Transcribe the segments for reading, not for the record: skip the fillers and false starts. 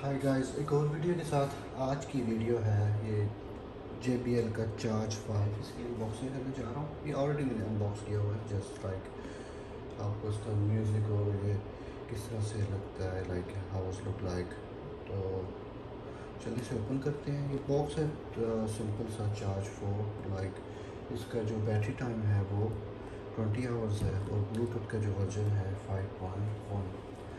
Hi guys, एक और video के साथ आज की वीडियो है ये JBL का चार्ज 5। इसकी अनबॉक्सिंग करने जा रहा हूँ। ये ऑलरेडी मैंने अनबॉक्स किया हुआ है, जस्ट लाइक आपको इसका म्यूज़िक और ये किस तरह से लगता है, like how it look like. तो जल्दी से ओपन करते हैं। ये बॉक्स है सिंपल सा चार्ज 4। लाइक इसका जो बैटरी टाइम है वो 20 आवर्स है और ब्लूटूथ का जो वर्जन है 5.1।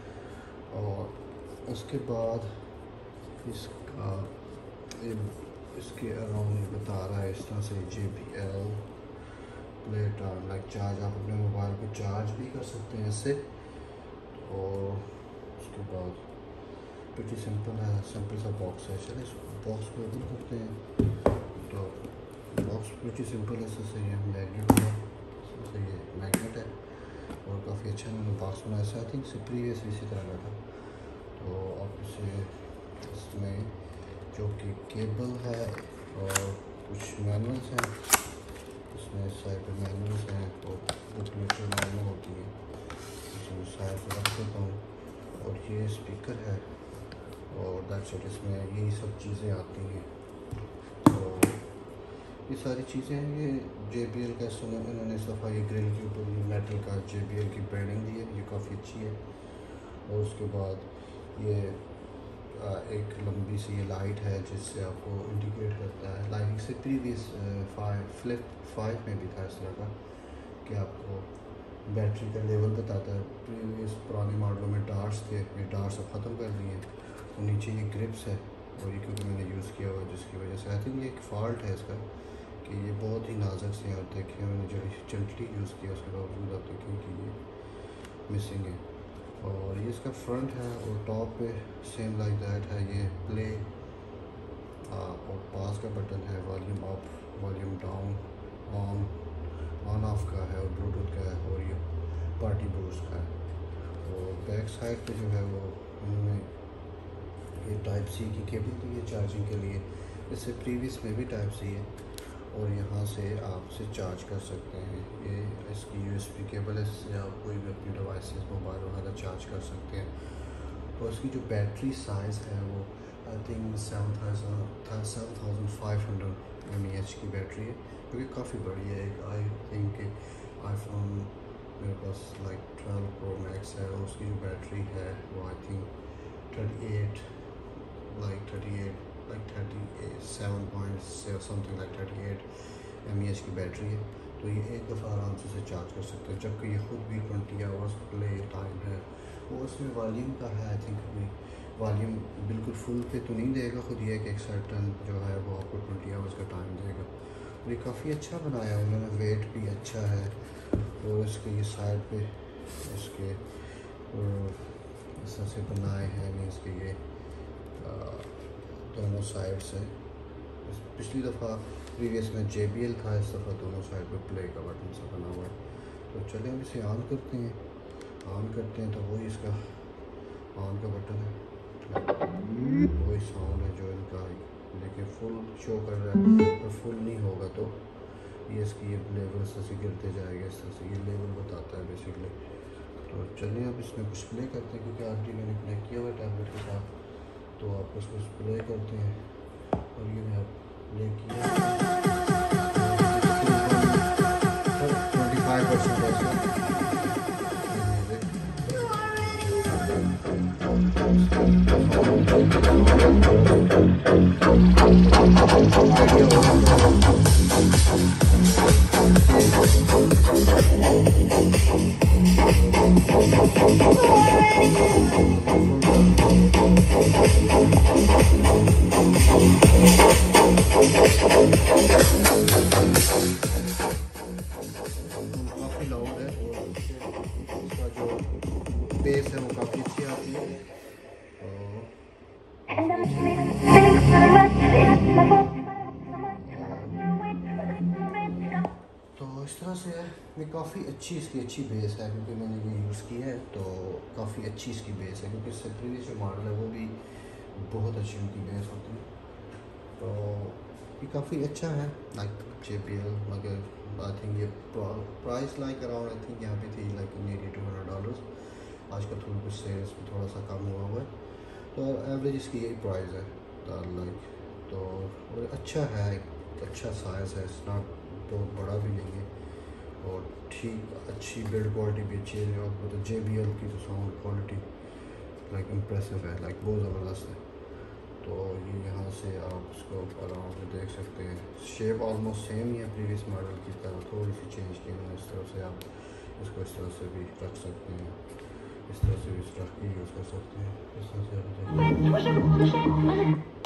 और उसके बाद इसका ये इसके अराउंड बता रहा है इस तरह से JBL play time, like charge आप अपने मोबाइल को चार्ज भी कर सकते हैं इससे। और उसके बाद pretty सिंपल है, सिंपल सा बॉक्स है। चलिए इस बॉक्स को ओपन करते हैं। तो बॉक्स pretty सिंपल है। इससे ये मैग्नेट है, इससे ये मैग्नेट है और काफ़ी अच्छा मैंने बॉक्स बनाया था। आई थिंक से प्रीवियस इसी तरह का था। तो आप इसे इसमें जो कि केबल है और कुछ मैनुअल्स हैं, इसमें साइड पे मैनुअल्स हैं और बुकलेट जो मैनुअल होती है इसमें साइड पे रख देता हूँ। और ये स्पीकर है और दैट्स इट। इसमें यही सब चीज़ें आती हैं। तो ये सारी चीज़ें हैं। ये JBL का इन्होंने इस दफ़ा ये ग्रिल के ऊपर ये मेटल का JBL की ब्रांडिंग दी है, ये काफ़ी अच्छी है। और उसके बाद ये एक लंबी सी ये लाइट है जिससे आपको इंडिकेट करता है। लाइट से प्रीवियस फ्लिप 5 में भी था इस तरह का कि आपको बैटरी का लेवल बताता है। प्रीवियस पुराने मॉडलों में डार्ट्स थे, ये डार्ट्स अब ख़त्म कर दिए हैं। तो नीचे ये ग्रिप्स है और ये क्योंकि मैंने यूज़ किया हुआ है जिसकी वजह से आई थिंक ये एक फ़ॉल्ट है इसका कि ये बहुत ही नाजुक से आप देखें, मैंने जो जेंटली यूज़ किया उसके बावजूद आप देखें कि ये मिसिंग है। और ये इसका फ्रंट है और टॉप पे सेम लाइक दैट है। ये प्ले और पास का बटन है, volume up volume down, on off का है और ब्लूटूथ का है और ये पार्टी बूस्ट का है। और बैक साइड पे जो है वो उन्होंने ये टाइप सी की केबल दी है चार्जिंग के लिए। इससे प्रीवियस में भी टाइप सी है और यहाँ से आप इसे चार्ज कर सकते हैं। ये इसकी USB केबल है, इससे आप कोई भी अपनी डिवाइसेस मोबाइल वगैरह चार्ज कर सकते हैं। और इसकी जो बैटरी साइज़ है वो आई थिंक 7500 mAh की बैटरी है, क्योंकि काफ़ी बड़ी है। एक आई थिंक आईफोन मेरे पास लाइक 12 Pro Max है और उसकी जो बैटरी है वो I think 38 37 something like 38 mAh की बैटरी है। तो ये एक दफ़ा आराम से चार्ज कर सकते हैं, जबकि ये ख़ुद भी 20 आवर्स प्ले टाइम है। और उसमें वॉल्यूम का है, आई थिंक भी वॉल्यूम बिल्कुल फुल पे तो नहीं देगा, खुद ये एक सर्टन जो है वो आपको 20 आवर्स का टाइम देगा। और ये काफ़ी अच्छा बनाया उन्होंने, वेट भी अच्छा है। और इसके ये साइड पे इसके इस तरह से बनाए हैं, नहीं इसके ये दोनों साइड से। पिछली दफ़ा प्रीवियस में JBL था, इस दफ़ा दोनों साइड पे प्ले का बटन सा बना हुआ है। तो चलिए हम इसे ऑन करते हैं। ऑन करते हैं तो वही इसका ऑन का बटन है, वही साउंड है जो इनका, लेकिन फुल शो कर रहा है। और फुल नहीं होगा तो ये इसकी ये लेवल से गिरते जाएगा, इस तरह से ये लेवल बताता है बेसिकली। तो चलिए अब इसमें कुछ प्ले करते हैं, क्योंकि ऑलरेडी मैंने कनेक्ट किया हुआ है टैबलेट के साथ। तो आप उसको प्ले करते हैं और ये मैं प्ले किया 25% ऐसा काफ़ी लाउड है और इसका जो बेस है वो काफ़ी अच्छी आती है। तो इस तरह से है, ये काफ़ी अच्छी इसकी अच्छी बेस है, क्योंकि मैंने ये यूज़ की है तो काफ़ी अच्छी इसकी बेस है। क्योंकि इससे प्रीवियस जो मॉडल है वो भी बहुत अच्छी उनकी बेस होती है। तो ये काफ़ी अच्छा है लाइक JBL, मगर आई थिंक ये price like around I think यहाँ पे थी लाइक $80 to $100। आजकल थोड़ी कुछ सेल्स में थोड़ा सा कम हुआ है। तो एवरेज इसकी यही प्राइस है लाइक। तो और अच्छा है, अच्छा साइज़ है, इतना बहुत बड़ा भी नहीं है, और ठीक अच्छी बिल्ड क्वालिटी भी अच्छी है। और मतलब JBL की तो साउंड क्वालिटी लाइक इम्प्रेसिव है, लाइक बहुत ज़बरदस्त है। तो ये यहाँ से आप इसको आराम से देख सकते हैं। शेप ऑलमोस्ट सेम ही है प्रीवियस मॉडल की तरह, थोड़ी सी चेंज की है। इस तरह से आप इसको इस तरह से भी रख सकते हैं, इस तरह से भी रख के यूज़ कर सकते हैं। इस तरह से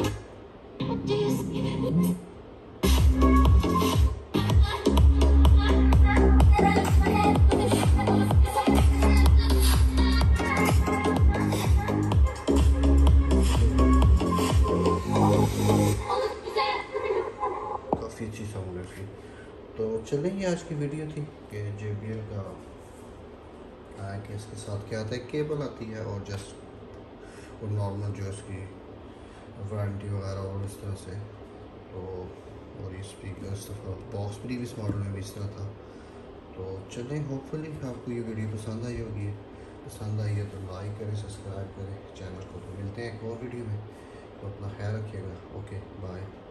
काफ़ी अच्छी साउंड है इसकी। तो चलें, ये आज की वीडियो थी कि JBL का कि इसके साथ क्या आता है, केबल आती है और जस्ट और नॉर्मल जो इसकी वारंटी वगैरह और इस तरह से। तो और ये स्पीकर इस दफ़ा बॉक्स प्रीवियस मॉडल में भी इस तरह था। तो चलें, होपफुली आपको ये वीडियो पसंद आई होगी। पसंद आई है तो लाइक करें, सब्सक्राइब करें चैनल को। तो मिलते हैं एक और वीडियो में, तो अपना ख्याल रखिएगा। Okay bye.